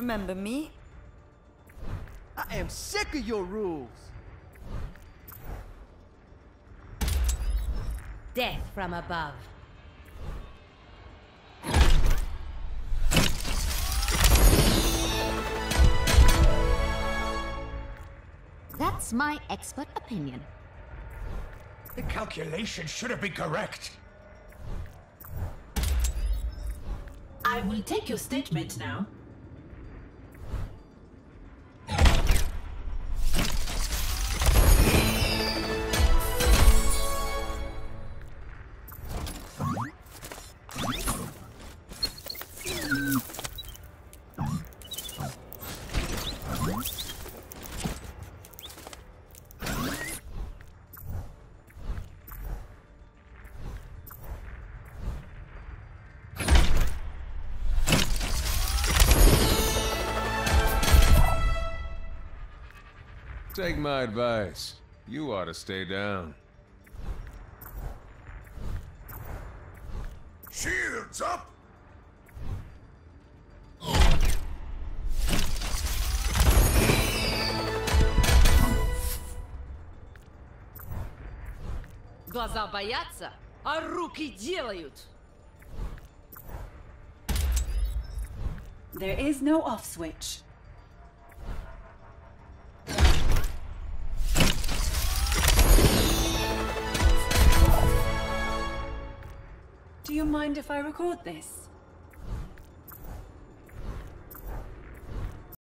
Remember me? I am sick of your rules. Death from above. That's my expert opinion. The calculation should have been correct. I will take your statement now. Take my advice. You ought to stay down. Shields up! Глаза боятся, а руки делают. There is no off switch. Do you mind if I record this?